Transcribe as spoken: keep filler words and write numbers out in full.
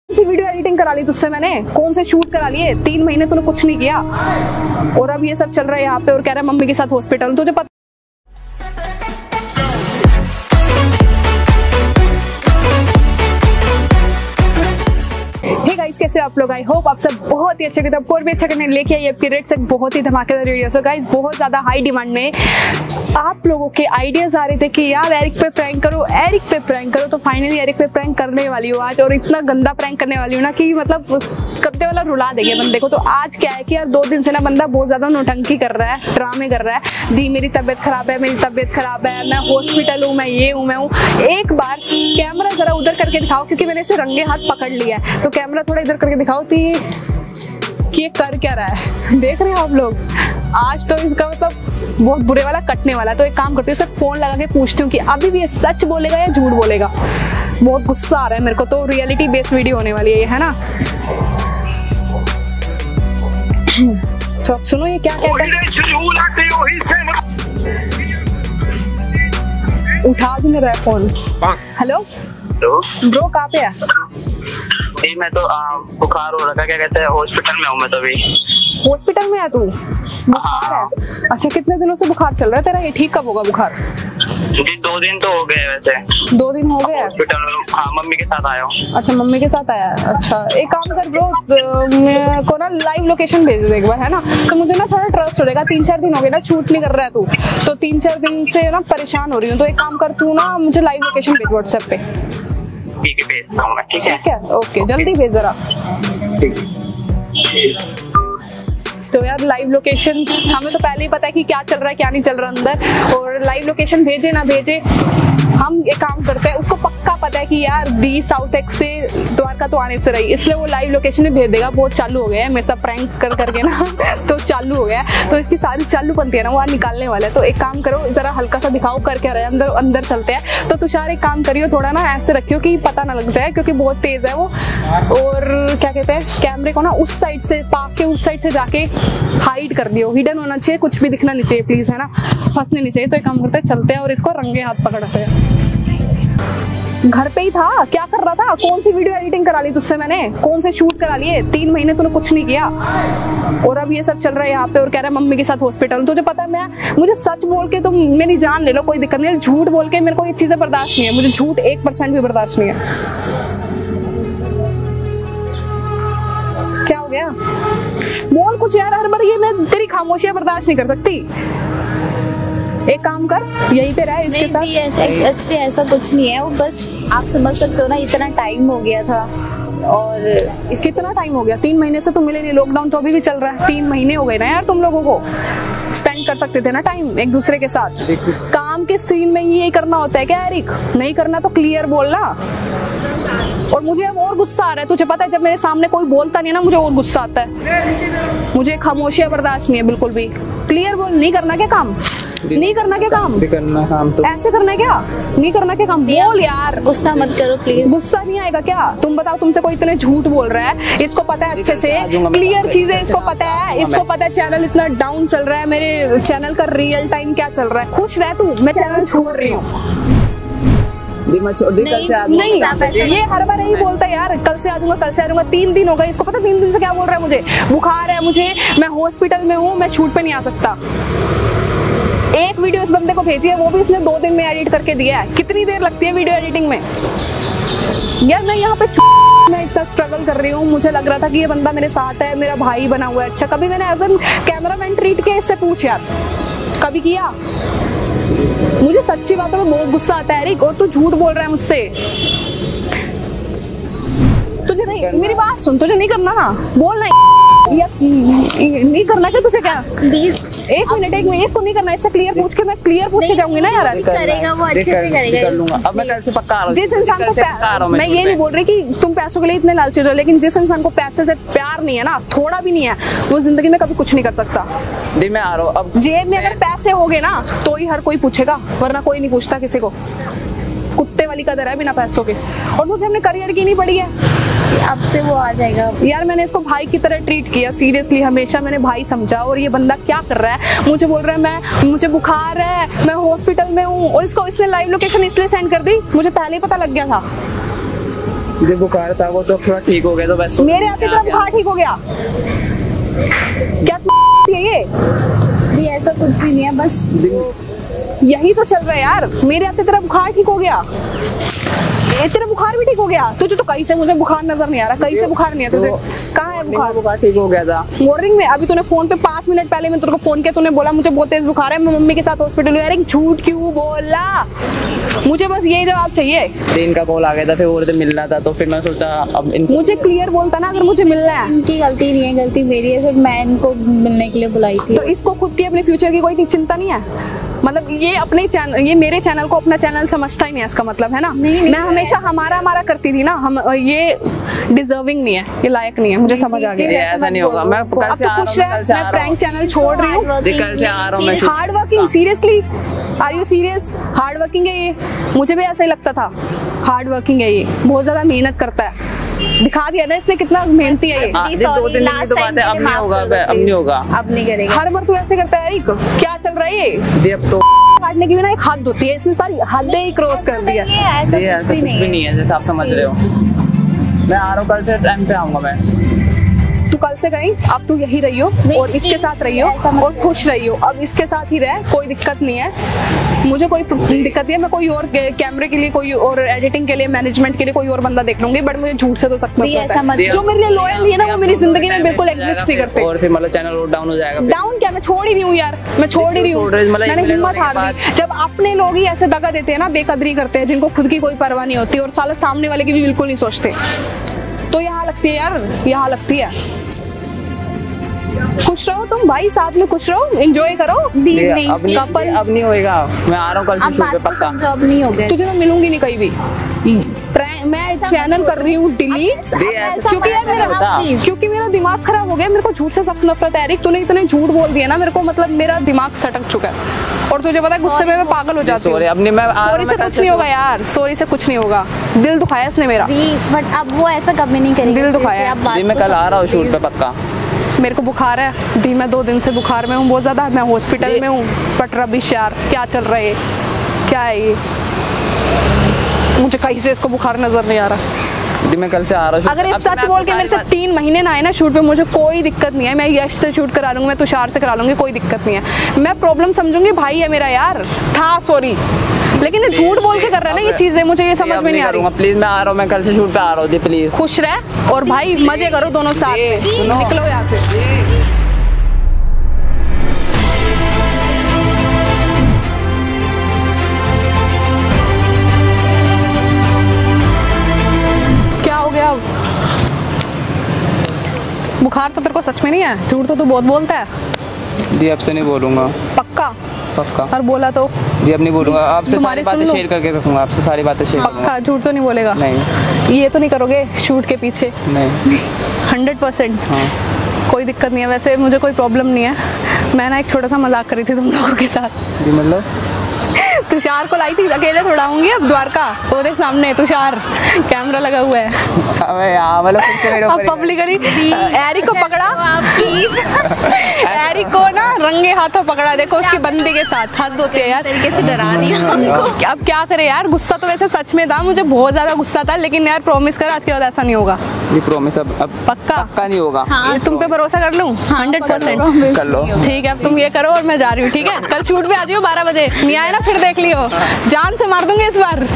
सी video editing करा ली तुझसे मैंने, कौन से शूट करा लिए, तीन महीने तूने कुछ नहीं किया और अब ये सब चल रहा है यहाँ पे और कह रहा है मम्मी के साथ हॉस्पिटल। तुझे पता गाइस कैसे आप लोग, आई होप आप सब बहुत ही अच्छे के और भी अच्छा करने लेके आई आपकी रेट से बहुत ही धमाकेदार वीडियो। सो गाइस बहुत ज्यादा हाई डिमांड में आप लोगों के आइडियाज आ रहे थे कि यार एरिक पे प्रैंक करो, एरिक पे प्रैंक करो। तो फाइनली एरिक पे प्रैंक करने वाली हूँ आज, और इतना गंदा प्रैंक करने वाली हूँ ना कि मतलब कद्दे वाला रुला देंगे बंदे को। तो आज क्या है कि यार दो दिन से ना बंदा बहुत ज्यादा नौटंकी कर रहा है, ड्रामे कर रहा है। दी मेरी तबीयत खराब है, मेरी तबीयत खराब है, मैं हॉस्पिटल हूँ, मैं ये हूँ, मैं हूँ। एक बार कैमरा जरा उधर करके दिखाओ, क्योंकि मैंने इसे रंगे हाथ पकड़ लिया है। तो कैमरा थोड़ा इधर करके दिखाओ कि ये कर क्या रहा है। देख रहे हैं आप लोग, आज तो इसका मतलब बहुत बुरे वाला कटने वाला है। तो एक काम करती हूँ, सिर्फ फोन लगा के पूछती हूँ कि अभी भी ये सच बोलेगा या झूठ बोलेगा। बहुत गुस्सा आ रहा है मेरे को। तो रियलिटी बेस्ड वीडियो होने वाली है ये, है ना। तो अब सुनो ये क्या कहता है। उठा भी नहीं रहा है फोन। हेलो ब्रो, कहाँ पे है? मैं तो आ, बुखार हो रखा, क्या कहते हैं, हॉस्पिटल में हूँ मैं तो अभी। हॉस्पिटल में है तू? बुखार है? अच्छा, कितने दिनों से बुखार चल रहा है तेरा? ये ठीक कब होगा बुखार? जी दो दिन तो हो गए वैसे। दो दिन हो गए हॉस्पिटल में? हाँ, मम्मी के साथ आया हूँ। अच्छा, मम्मी के साथ आया है। अच्छा, एक काम कर ब्रो, मेरे को ना लाइव लोकेशन भेज दे एक बार, है ना। तो मुझे ना थोड़ा ट्रस्ट हो जाएगा। तीन चार दिन हो गए ना शूट नहीं कर रहा है तू, तो तीन चार दिन से ना परेशान हो रही हूँ। तो एक काम कर, तू ना मुझे लाइव लोकेशन भेज व्हाट्सएप पे। ठीक है, भेजता हूँ मैं। ठीक है, ठीक है, ओके, जल्दी भेज जरा। तो यार लाइव लोकेशन हमें तो पहले ही पता है कि क्या चल रहा है क्या नहीं चल रहा अंदर। और लाइव लोकेशन भेजे ना भेजे, हम एक काम करते हैं, उसको पक्का पता है कि यार दी साउथ एक्स से द्वारका तो आने से रही, इसलिए वो लाइव लोकेशन में भेज देगा। बहुत चालू हो गया है मेरे साथ प्रैंक कर करके ना तो चालू हो गया है। तो इसकी सारी चालू बनती है ना वो आज निकालने वाला है। तो एक काम करो, जरा हल्का सा दिखाओ कर क्या रहे, अंदर अंदर चलते हैं। तो तुषार एक काम करियो, थोड़ा ना ऐसे रखियो कि पता ना लग जाए, क्योंकि बहुत तेज है वो। और क्या कहते हैं, कैमरे को ना उस साइड से पाक के उस साइड से जाके हाइड कर दियो। हिडन होना चाहिए, कुछ भी दिखना नहीं चाहिए प्लीज, है ना, फंसने नहीं चाहिए। तो एक काम करते हैं, चलते हैं और इसको रंगे हाथ पकड़ते हैं। घर पे ही था, क्या कर रहा था? कौन सी वीडियो एडिटिंग करा ली तुझसे मैंने, कौन से शूट करा लिए, तीन महीने तूने कुछ नहीं किया और अब ये सब चल रहा है यहाँ पे और कह रहा है मम्मी के साथ हॉस्पिटल। तुझे पता है, मैं मुझे सच बोल के तुम मेरी जान ले लो, कोई दिक्कत नहीं है। झूठ बोल के मेरे को ये चीजें बर्दाश्त नहीं है, मुझे झूठ एक परसेंट भी बर्दाश्त नहीं है। क्या हो गया? बोल कुछ यार, हर बार ये मैं तेरी खामोशियां बर्दाश्त नहीं कर सकती। एक काम कर, यहीं पे रह इसके साथ। एक्चुअली ऐसा कुछ नहीं है, वो बस आप समझ सकते हो ना, इतना टाइम हो गया था। और इस इतना टाइम हो गया, तीन महीने से तो मिले नहीं, लॉकडाउन तो अभी भी चल रहा है। तीन महीने हो गए ना यार, तुम लोगों को स्पेंड कर सकते थे ना टाइम एक दूसरे के साथ। काम के सीन में ही यही करना होता है क्या एरिक? नहीं करना तो क्लियर बोलना। और मुझे अब और गुस्सा आ रहा है, तुझे पता है, जब मेरे सामने कोई बोलता नहीं है ना, मुझे और गुस्सा आता है। मुझे खामोशियां बर्दाश्त नहीं है बिल्कुल भी। क्लियर बोल, नहीं करना क्या काम? नहीं करना क्या काम? करना काम तो ऐसे करना है क्या? नहीं करना क्या काम? बोल यार, गुस्सा मत करो प्लीज। गुस्सा नहीं आएगा क्या? तुम बताओ, तुमसे कोई इतने झूठ बोल रहा है, इसको पता है अच्छे से, क्लियर चीजें इसको पता है, इसको पता है चैनल इतना डाउन चल रहा है, मेरे चैनल का रियल टाइम क्या चल रहा है। खुश रह तू, मैं चैनल छोड़ रही हूँ। नहीं, नहीं, ये हर बार यही बोलता है यार, कल से आ जाऊंगा, कल से आ जाऊंगा। तीन दिन हो गए, इसको पता तीन दिन से क्या बोल रहा है, मुझे बुखार है, मुझे मैं हॉस्पिटल में हूँ, मैं शूट पे नहीं आ सकता। एक वीडियो इस बंदे को भेजी है, वो भी इसने दो दिन में एडिट करके दिया है। कितनी देर लगती है वीडियो एडिटिंग में यार? मैं यहाँ पे मैं इतना स्ट्रगल कर रही हूँ, मुझे लग रहा था कि ये बंदा मेरे साथ है, मेरा भाई बना हुआ है। अच्छा, कभी मैंने एज एन कैमरामैन ट्रीट किया इससे? पूछ यार, कभी किया? मुझे सच्ची बातों में बहुत गुस्सा आता है एरिक, और तू झूठ बोल रहा है मुझसे। तुझे नहीं, मेरी बात सुन, तुझे नहीं करना ना, बोलना या नहीं करना क्या तुझे? क्या प्लीज एक मिनट एक मिनट, इसको नहीं करना, इससे क्लियर पूछ के मैं क्लियर पूछ के जाऊंगी ना यार। करेगा वो, अच्छे से करेगा। अब मैं कल से पक्का आ रहा हूं। जिस इंसान को, मैं ये नहीं बोल रही कि तुम पैसों के लिए इतने लालची हो, लेकिन जिस इंसान को पैसे से प्यार नहीं है ना, थोड़ा भी नहीं है, वो जिंदगी में कभी कुछ नहीं कर सकता। दी मैं आ रहा हूं। अब जेब में अगर पैसे होंगे ना तो ही हर कोई पूछेगा, वरना कोई नहीं पूछता किसी को। कुत्ते वाली कदर है बिना पैसों के। और मुझे अपने करियर की नहीं पड़ी है, अब से वो आ जाएगा यार। मैंने इसको भाई की तरह ट्रीट किया, सीरियसली हमेशा मैंने भाई समझा। और ये बंदा क्या कर रहा है, मुझे बोल रहा है मैं मुझे बुखार है, मैं हॉस्पिटल में हूँ, और इसको इसने लाइव लोकेशन इसलिए सेंड कर दी, मुझे पहले ही पता लग गया था। दे बुखार था वो तो थोड़ा ठीक हो गया तो बस मेरे आते तेरा बुखार ठीक हो गया? क्या है ये? भी ऐसा कुछ भी नहीं है, बस यही तो चल रहा है यार। मेरे आते तेरा बुखार ठीक हो गया, ये तेरा बुखार भी ठीक हो गया। तुझे तो कहीं से मुझे बुखार नजर नहीं आ रहा, कहीं से बुखार नहीं है तुझे। कहाँ है बुखार? बुखार ठीक हो गया था मॉर्निंग में। अभी तूने फोन पे पांच मिनट पहले मैं तेरे को फोन किया, तूने बोला मुझे बहुत तेज बुखार है, मैं मम्मी के साथ हॉस्पिटल हूँ। यार झूठ क्यों बोला? मुझे बस यही जवाब चाहिए। दिन का कॉल आ गया था, फिर और दिन मिलना था, तो फिर मैं सोचा अब इनसे मुझे क्लियर बोलता ना अगर मुझे मिलना है। इनकी गलती नहीं है, गलती मेरी है, सिर्फ मैं इनको मिलने के लिए बुलाई थी। तो इसको खुद की अपने फ्यूचर की कोई चिंता नहीं है? मतलब ये अपने चैनल, ये मेरे चैनल को अपना चैनल समझता ही नहीं है, इसका मतलब है ना? नहीं, नहीं, मैं हमेशा हमारा हमारा करती थी ना। हम ये डिजर्विंग नहीं है, ये लायक नहीं है, मुझे समझ आ गया। ये ऐसा नहीं होगा। मैं कल अब से तो आ रहा खुश हूँ, है, कल से आ मैं रहा प्रैंक हूँ, चैनल छोड़ रही हूँ। कल से आ रहा हूँ मैं। Hard working, seriously are you serious? Hard working है ये, मुझे भी ऐसा ही लगता था। हार्ड वर्किंग है ये, बहुत ज्यादा मेहनत करता है। दिखा दिया ना इसने कितना मेहनती है ये। हाँ, ये दो तीन दिन की तो बात है, अब नहीं होगा, अब नहीं होगा, अब नहीं करेगा। हर बार तू ऐसे करता है एरिक, क्या चल रहा है ये? दे अब तो काटने की भी ना एक हद होती है, इसने सारी हदें ही क्रॉस कर दी है। ऐसा ये कुछ ऐसा भी कुछ भी नहीं है जैसे आप समझ रहे हो। मैं आ रहा हूँ, कल से टाइम पे आऊंगा मैं। तू कल से कहीं, अब तू यही रही हो और इसके साथ रही हो और खुश रही हो। अब इसके साथ ही रह, कोई दिक्कत नहीं है, मुझे कोई दिक्कत नहीं है। मैं कोई और कैमरे के लिए, कोई और एडिटिंग के लिए, मैनेजमेंट के लिए कोई और बंदा देख लूंगी, बट मुझे झूठ से तो सकता है। जो मेरे लिए लॉयल नहीं है ना, वो मेरी जिंदगी में बिल्कुल एग्जिस्ट नहीं करते। और फिर मतलब चैनल और डाउन हो जाएगा। डाउन क्या, मैं छोड़ ही रही हूँ यार, मैं छोड़ ही रही हूँ। मैंने हिम्मत हार दी। जब अपने लोग ही ऐसे दगा देते हैं ना, बेकदरी करते हैं, जिनको खुद की कोई परवाह नहीं होती और साले सामने वाले की भी बिल्कुल नहीं सोचते, तो यहाँ लगती है यार, यहाँ लगती है। खुश रहो तुम भाई, साथ में खुश रहो, एंजॉय करो। नहीं, नहीं, अब नहीं, कपल अब नहीं होएगा। मैं आ रहा हूँ कल से शूट पे पक्का। जॉब नहीं हो गया, तुझे मैं मिलूंगी नहीं कहीं भी। मैं चैनल कर रही हूँ डिलीट, क्योंकि यार मेरा क्योंकि मेरा दिमाग खराब हो गया। मेरे को झूठ से सख्त नफरत है एरिक। तूने इतने झूठ बोल दिया ना मेरे को, मतलब मेरा दिमाग सटक चुका है। और तुझे पता है गुस्से में मैं पागल हो जाती हूँ। सॉरी से कुछ नहीं होगा यार, सॉरी से कुछ नहीं होगा। दिल दुखाया इसने मेरा, बट अब वो ऐसा कभी नहीं करेगा। दिल दुखाया। मैं कल आ रहा हूँ शूट पे पक्का। मेरे को बुखार है दी, मैं दो दिन से बुखार में हूँ बहुत ज्यादा। मैं हॉस्पिटल में हूँ। बट रबिश यार, क्या चल रहा है, क्या है ये? मुझे कहीं से इसको बुखार नजर नहीं आ रहा। मैं कल से आ रहा हूँ। अगर इस सच बोल के मेरे से तीन महीने ना आए ना शूट पे, मुझे कोई दिक्कत नहीं है। मैं यश से शूट करा लूंगी, मैं तुषार से करा लूंगी, कोई दिक्कत नहीं है। मैं प्रॉब्लम समझूंगी, भाई है मेरा यार, था सॉरी, लेकिन ये झूठ बोल के कर रहा है ना ये चीजें, मुझे ये समझ में नहीं आ रही। प्लीज मैं आ रहा हूँ, मैं कल से शूट पे आ रहा हूँ, प्लीज खुश रह और भाई मजे करो दोनों साथ में। निकलो यहाँ से। बुखार तो तेरे को सच में नहीं है? झूठ तो तू बहुत बोलता है। दी अब से नहीं बोलूंगा, पक्का पक्का। और बोला तो दी अब नहीं बोलूंगा, आपसे सारी बातें शेयर करके रखूंगा, आपसे सारी बातें शेयर करूंगा। पक्का झूठ तो नहीं बोलेगा? नहीं। ये तो नहीं करोगे शूट के पीछे? नहीं। Hundred percent. कोई दिक्कत नहीं है, वैसे मुझे कोई प्रॉब्लम नहीं है। मैं ना एक छोटा सा मजाक करी थी तुम लोगों के साथ। जी मतलब तुषार को लाई थी, अकेले थोड़ा होंगे अब द्वारका, वो देख सामने तुषार, कैमरा लगा हुआ है। अबे यार मतलब फिर से मेरे ऊपर अब पब्लिकली एरिक को पकड़ा, एरिक को ना रंगे हाथों पकड़ा, देखो उसकी बंदी के साथ। हद होती है यार, तरीके से डरा दिया हमको। अब क्या करे यार, गुस्सा तो वैसे सच में था, मुझे बहुत ज्यादा गुस्सा था, लेकिन यार प्रॉमिस कर आज के बाद ऐसा नहीं होगा। ये प्रॉमिस अब अब पक्का पक्का नहीं होगा। हाँ, तुम पे भरोसा कर लूं? हंड्रेड परसेंट कर लो। ठीक है, अब तुम ये करो और मैं जा रही हूँ, ठीक है? कल शूट पे आ जाइयो बारह बजे, नहीं आए ना फिर देख लियो, जान से मार दूंगी इस बार।